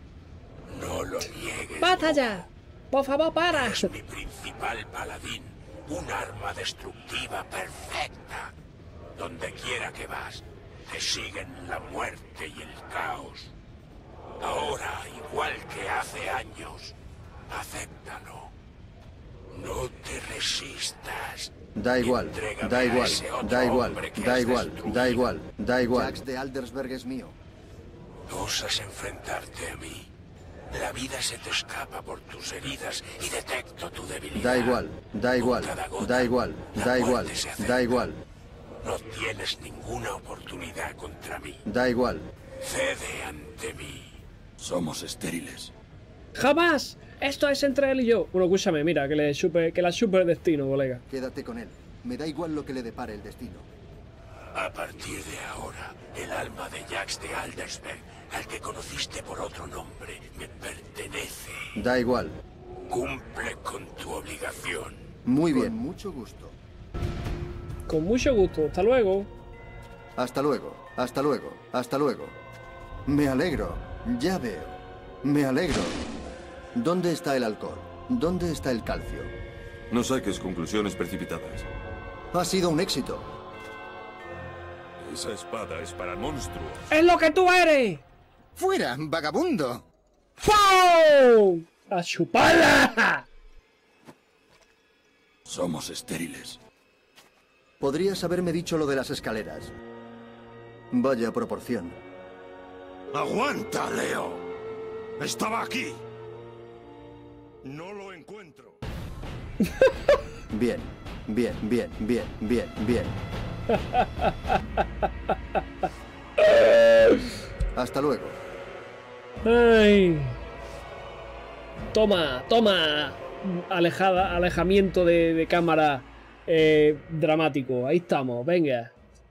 No lo niegues. ¡Basta ya! ¡Por favor, para! Es mi principal paladín. Un arma destructiva perfecta. Donde quiera que vas, te siguen la muerte y el caos. Ahora, igual que hace años, acéptalo. No te resistas. Da igual, da igual, da igual, da igual, da igual, da igual. Jax de Aldersberg es mío. ¿Osas enfrentarte a mí? La vida se te escapa por tus heridas y detecto tu debilidad. Da igual, da igual, da igual, da igual, da igual. No tienes ninguna oportunidad contra mí. Da igual. Cede ante mí. Somos estériles. ¡Jamás! Esto es entre él y yo. Bueno, escúchame, mira, que la chupe el destino, colega. Quédate con él. Me da igual lo que le depare el destino. A partir de ahora, el alma de Jax de Aldersberg, al que conociste por otro nombre, me pertenece. Da igual. Cumple con tu obligación. Muy bien. Con mucho gusto. Con mucho gusto. Hasta luego. Hasta luego. Hasta luego. Hasta luego. Me alegro. Ya veo. Me alegro. ¿Dónde está el alcohol? ¿Dónde está el calcio? No saques conclusiones precipitadas. Ha sido un éxito. Esa espada es para monstruos. ¡Es lo que tú eres! ¡Fuera, vagabundo! ¡Pum! ¡A chuparla! Somos estériles. Podrías haberme dicho lo de las escaleras. Vaya proporción. ¡Aguanta, Leo! ¡Estaba aquí! No lo encuentro. Bien, bien, bien, bien, bien, bien. Hasta luego. Ay. Toma, toma. Alejamiento de cámara dramático. Ahí estamos, venga.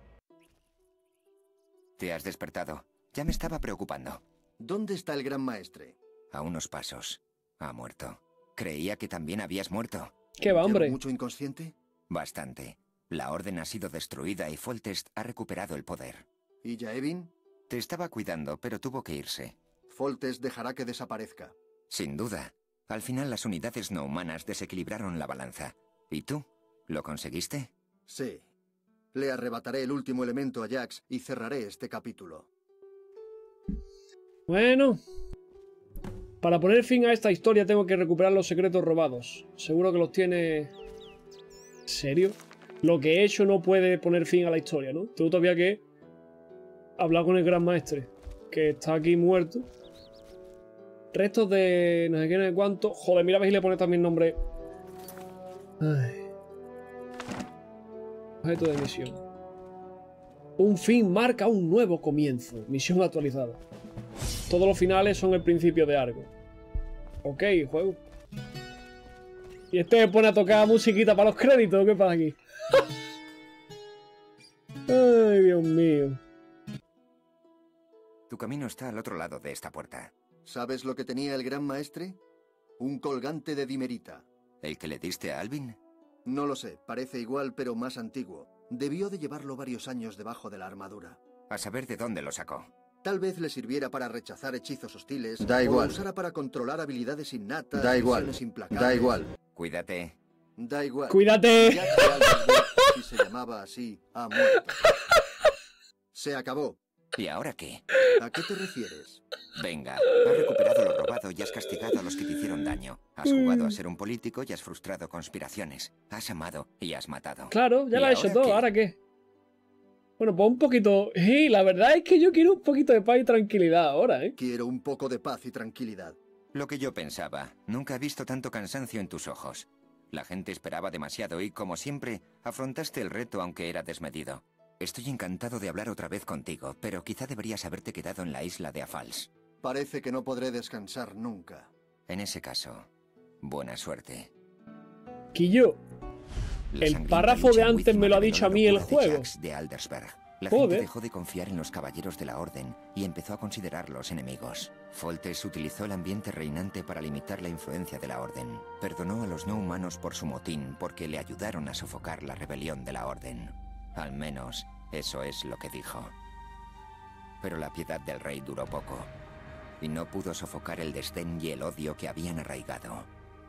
Te has despertado. Ya me estaba preocupando. ¿Dónde está el gran maestre? A unos pasos. Ha muerto. Creía que también habías muerto. ¿Qué va, hombre? ¿Mucho inconsciente? Bastante. La orden ha sido destruida y Foltest ha recuperado el poder. ¿Y Yaevin? Te estaba cuidando, pero tuvo que irse. Foltest dejará que desaparezca. Sin duda. Al final las unidades no humanas desequilibraron la balanza. ¿Y tú? ¿Lo conseguiste? Sí. Le arrebataré el último elemento a Jax y cerraré este capítulo. Bueno. Para poner fin a esta historia tengo que recuperar los secretos robados. Seguro que los tiene... ¿En serio? Lo que he hecho no puede poner fin a la historia, ¿no? Tengo todavía que hablar con el gran maestre, que está aquí muerto. Restos de no sé qué, no sé cuánto. Joder, mira a ver si le pone también nombre. Ay. Objeto de misión. Un fin marca un nuevo comienzo. Misión actualizada. Todos los finales son el principio de algo. Ok, juego. Y este me pone a tocar musiquita para los créditos. ¿Qué pasa aquí? Ay, Dios mío. Tu camino está al otro lado de esta puerta. ¿Sabes lo que tenía el gran maestre? Un colgante de dimerita. ¿El que le diste a Alvin? No lo sé, parece igual pero más antiguo. Debió de llevarlo varios años debajo de la armadura. A saber de dónde lo sacó. Tal vez le sirviera para rechazar hechizos hostiles. Da igual. O lo usara para controlar habilidades innatas. Da igual. Da igual. Cuídate. Da igual. Cuídate. Si se llamaba así, ha muerto. Se acabó. ¿Y ahora qué? ¿A qué te refieres? Venga, has recuperado lo robado y has castigado a los que te hicieron daño. Has jugado a ser un político y has frustrado conspiraciones. Has amado y has matado. Claro, ya lo ha hecho todo. ¿Qué? ¿Ahora qué? Bueno, pues un poquito... Sí, la verdad es que yo quiero un poquito de paz y tranquilidad ahora, ¿eh? Quiero un poco de paz y tranquilidad. Lo que yo pensaba. Nunca he visto tanto cansancio en tus ojos. La gente esperaba demasiado y, como siempre, afrontaste el reto aunque era desmedido. Estoy encantado de hablar otra vez contigo, pero quizá deberías haberte quedado en la isla de Afals. Parece que no podré descansar nunca. En ese caso, buena suerte. Quillo, el párrafo de antes me lo ha dicho a mí el juego. De Aldersberg. La Joder. gente dejó de confiar en los caballeros de la Orden y empezó a considerarlos enemigos. Foltest utilizó el ambiente reinante para limitar la influencia de la Orden. Perdonó a los no humanos por su motín porque le ayudaron a sofocar la rebelión de la Orden. Al menos, eso es lo que dijo. Pero la piedad del rey duró poco, y no pudo sofocar el desdén y el odio que habían arraigado.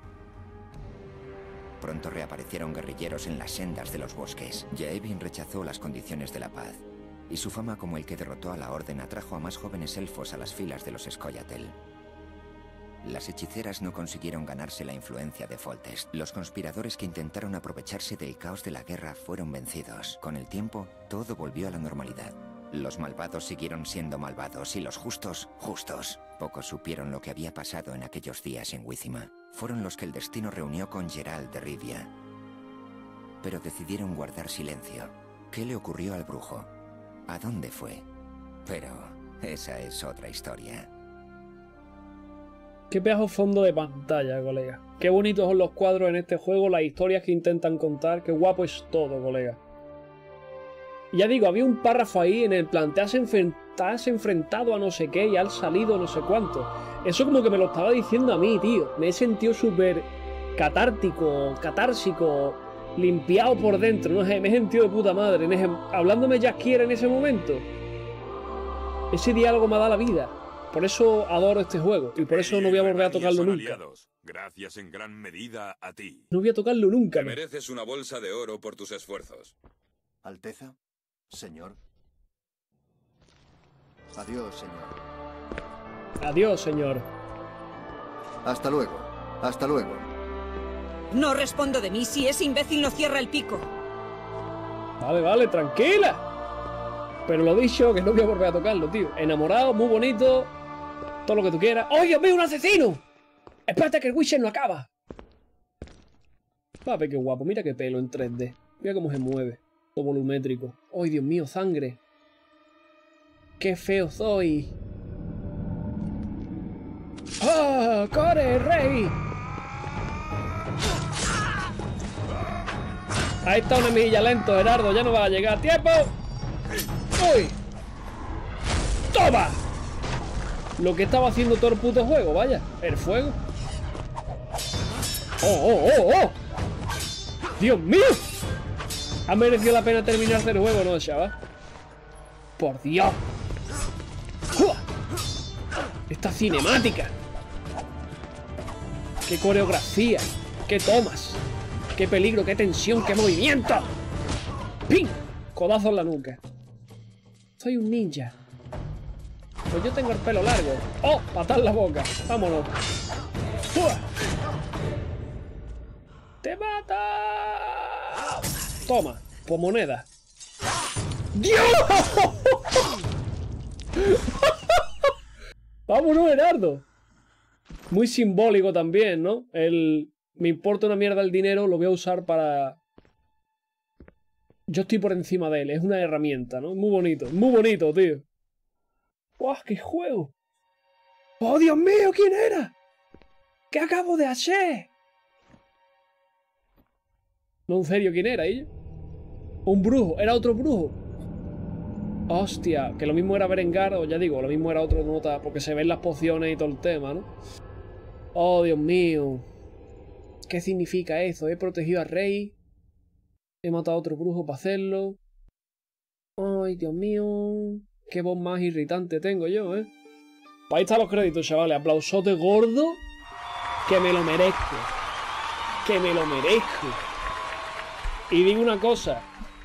Pronto reaparecieron guerrilleros en las sendas de los bosques. Yaevin rechazó las condiciones de la paz, y su fama como el que derrotó a la Orden atrajo a más jóvenes elfos a las filas de los Scoia'tael. Las hechiceras no consiguieron ganarse la influencia de Foltest. Los conspiradores que intentaron aprovecharse del caos de la guerra fueron vencidos. Con el tiempo, todo volvió a la normalidad. Los malvados siguieron siendo malvados y los justos, justos. Pocos supieron lo que había pasado en aquellos días en Wíthima. Fueron los que el destino reunió con Geralt de Rivia. Pero decidieron guardar silencio. ¿Qué le ocurrió al brujo? ¿A dónde fue? Pero esa es otra historia. Qué pedazo fondo de pantalla, colega. Qué bonitos son los cuadros en este juego, las historias que intentan contar. Qué guapo es todo, colega. Y ya digo, había un párrafo ahí en el plan, te has enfrentado a no sé qué y has salido no sé cuánto. Eso como que me lo estaba diciendo a mí, tío. Me he sentido súper catártico, catársico, limpiado por dentro. No sé, me he sentido de puta madre. Hablándome Jaskier en ese momento. Ese diálogo me ha dado la vida. Por eso adoro este juego y por eso no voy a volver a tocarlo nunca. Gracias en gran medida a ti. No voy a tocarlo nunca. Te mereces una bolsa de oro por tus esfuerzos. Alteza, señor. Adiós, señor. Adiós, señor. Hasta luego. Hasta luego. No respondo de mí si ese imbécil no cierra el pico. Vale, vale, tranquila. Pero lo dicho, que no voy a volver a tocarlo, tío. Enamorado, muy bonito. Todo lo que tú quieras. ¡Oh, Dios mío, un asesino! Espérate que el Witcher no acaba. Papi, qué guapo. Mira qué pelo en 3D. Mira cómo se mueve. Todo volumétrico. ¡Ay, Dios mío, sangre! ¡Qué feo soy! ¡Oh, corre, rey! Ahí está una milla lento, Gerardo. Ya no va a llegar. ¡Tiempo! ¡Uy! ¡Toma! Lo que estaba haciendo todo el puto juego, vaya. El fuego. ¡Oh, oh, oh, oh! ¡Dios mío! ¿Ha merecido la pena terminarse el juego, no, chaval? ¡Por Dios! ¡Uah! Esta cinemática. ¡Qué coreografía! ¡Qué tomas! ¡Qué peligro! ¡Qué tensión! ¡Qué movimiento! ¡Ping! Codazo en la nuca. Soy un ninja. Pues yo tengo el pelo largo. ¡Oh! Patada en la boca. Vámonos. ¡Uah! ¡Te mata! Toma. Por moneda. ¡Dios! Vámonos, Gerardo. Muy simbólico también, ¿no? Me importa una mierda el dinero, lo voy a usar para... Yo estoy por encima de él, es una herramienta, ¿no? Muy bonito, tío. ¡Guau, qué juego! ¡Oh, Dios mío! ¿Quién era? ¿Qué acabo de hacer? No, en serio, ¿quién era ella? Un brujo, era otro brujo. Hostia, que lo mismo era Berengar, o ya digo, lo mismo era otro nota, porque se ven las pociones y todo el tema, ¿no? Oh, Dios mío. ¿Qué significa eso? He protegido al rey. He matado a otro brujo para hacerlo. Ay, Dios mío. Qué voz más irritante tengo yo, ¿eh? Ahí están los créditos, chavales. Aplausote gordo. Que me lo merezco. Que me lo merezco. Y digo una cosa.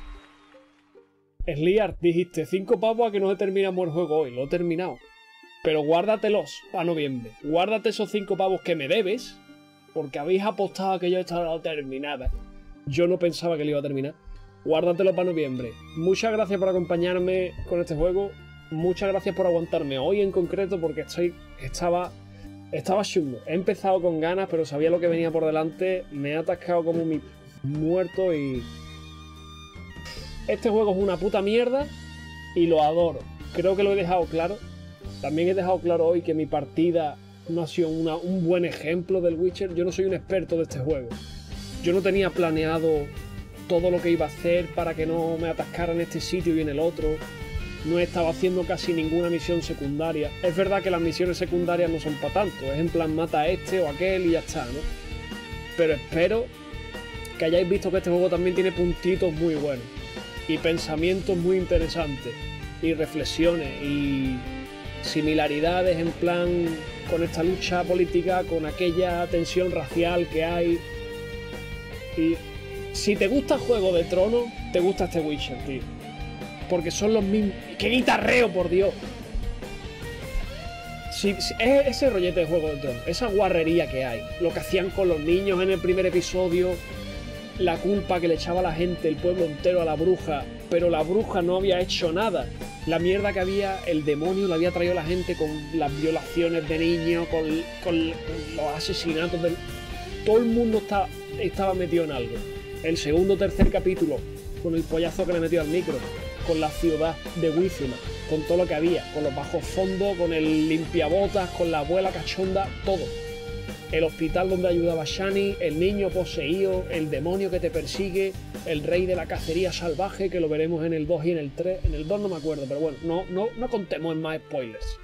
Sliar, dijiste 5 pavos a que no se terminamos el juego hoy. Lo he terminado. Pero guárdatelos para noviembre. Guárdate esos 5 pavos que me debes. Porque habéis apostado a que yo estaba terminada. Yo no pensaba que lo iba a terminar. Guárdatelo para noviembre. Muchas gracias por acompañarme con este juego. Muchas gracias por aguantarme hoy en concreto porque estaba chungo. He empezado con ganas, pero sabía lo que venía por delante. Me he atascado como mi muerto y... Este juego es una puta mierda y lo adoro. Creo que lo he dejado claro. También he dejado claro hoy que mi partida no ha sido un buen ejemplo del Witcher. Yo no soy un experto de este juego. Yo no tenía planeado todo lo que iba a hacer para que no me atascara en este sitio y en el otro. No he estado haciendo casi ninguna misión secundaria. Es verdad que las misiones secundarias no son para tanto. Es en plan mata a este o aquel y ya está, ¿no? Pero espero que hayáis visto que este juego también tiene puntitos muy buenos. Y pensamientos muy interesantes. Y reflexiones y similaridades en plan con esta lucha política, con aquella tensión racial que hay. Y si te gusta Juego de Tronos, te gusta este Witcher, tío. Porque son los mismos... ¡Qué guitarreo, por Dios! Es ese rollete de Juego de Tronos, esa guarrería que hay. Lo que hacían con los niños en el primer episodio, la culpa que le echaba la gente, el pueblo entero a la bruja. pero la bruja no había hecho nada. La mierda que había, el demonio lo había traído la gente con las violaciones de niños, con los asesinatos de... Todo el mundo estaba metido en algo. El segundo o tercer capítulo, con el pollazo que le metió al micro, con la ciudad de Wizima, con todo lo que había, con los bajos fondos, con el limpiabotas, con la abuela cachonda, todo. El hospital donde ayudaba Shani, el niño poseído, el demonio que te persigue, el rey de la cacería salvaje, que lo veremos en el 2 y en el 3. En el 2 no me acuerdo, pero bueno, no contemos en más spoilers.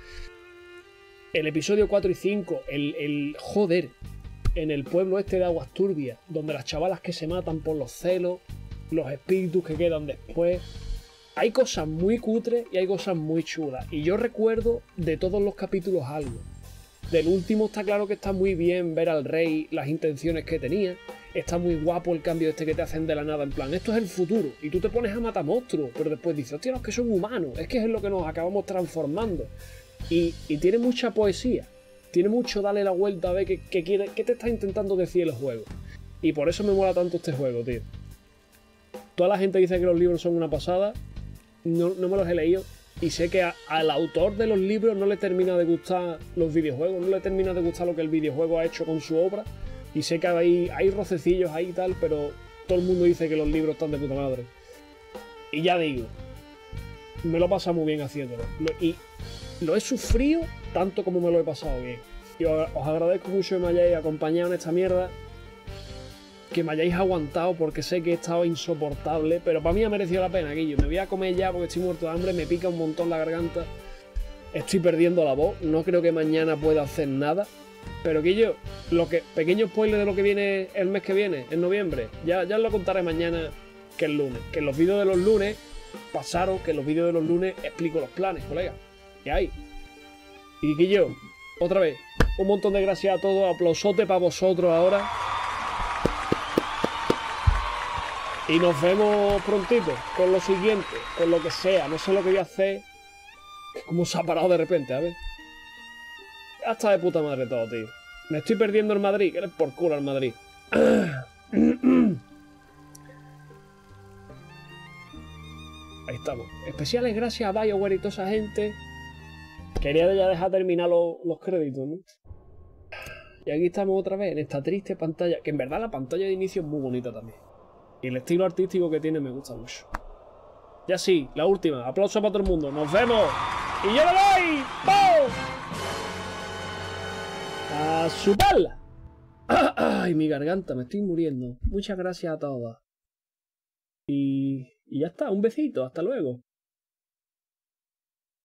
El episodio 4 y 5, joder, en el pueblo este de Aguas Turbias, donde las chavalas que se matan por los celos, los espíritus que quedan después. Hay cosas muy cutres y hay cosas muy chulas. Y yo recuerdo de todos los capítulos algo. Del último está claro que está muy bien ver al rey, las intenciones que tenía. Está muy guapo el cambio este que te hacen de la nada, en plan, esto es el futuro. Y tú te pones a matar monstruos, pero después dices, hostia, los que son humanos, es que es lo que nos acabamos transformando. Y tiene mucha poesía. Tiene mucho darle la vuelta a ver qué te está intentando decir el juego. Y por eso me mola tanto este juego, tío. Toda la gente dice que los libros son una pasada. No me los he leído. Y sé que al autor de los libros no le termina de gustar los videojuegos. No le termina de gustar lo que el videojuego ha hecho con su obra. Y sé que hay rocecillos ahí y tal, pero todo el mundo dice que los libros están de puta madre. Y ya digo, me lo he pasado muy bien haciéndolo. Y lo he sufrido tanto como me lo he pasado bien. Y os agradezco mucho que me hayáis acompañado en esta mierda. Que me hayáis aguantado porque sé que he estado insoportable. Pero para mí ha merecido la pena, Guillo. Me voy a comer ya porque estoy muerto de hambre. Me pica un montón la garganta. Estoy perdiendo la voz. No creo que mañana pueda hacer nada. Pero Guillo, pequeño spoiler de lo que viene el mes que viene, en noviembre. Ya os lo contaré mañana, que es lunes. Que en los vídeos de los lunes, pasaros que en los vídeos de los lunes explico los planes, colega. ¿Qué hay? Y Guillo, otra vez, un montón de gracias a todos. Aplausote para vosotros ahora. Y nos vemos prontito con lo siguiente, con lo que sea. No sé lo que voy a hacer. Como se ha parado de repente, a ver. Ya está de puta madre todo, tío. Me estoy perdiendo el Madrid. Que eres por culo al Madrid. Ahí estamos. Especiales gracias a BioWare y toda esa gente. Quería ya dejar terminar los créditos, ¿no? Y aquí estamos otra vez en esta triste pantalla. Que en verdad la pantalla de inicio es muy bonita también. Y el estilo artístico que tiene me gusta mucho. Ya sí, la última. Aplausos para todo el mundo. ¡Nos vemos! ¡Y yo le doy! ¡Pum! ¡A chuparla! ¡Ay, mi garganta! Me estoy muriendo. Muchas gracias a todas. Y ya está. Un besito. Hasta luego.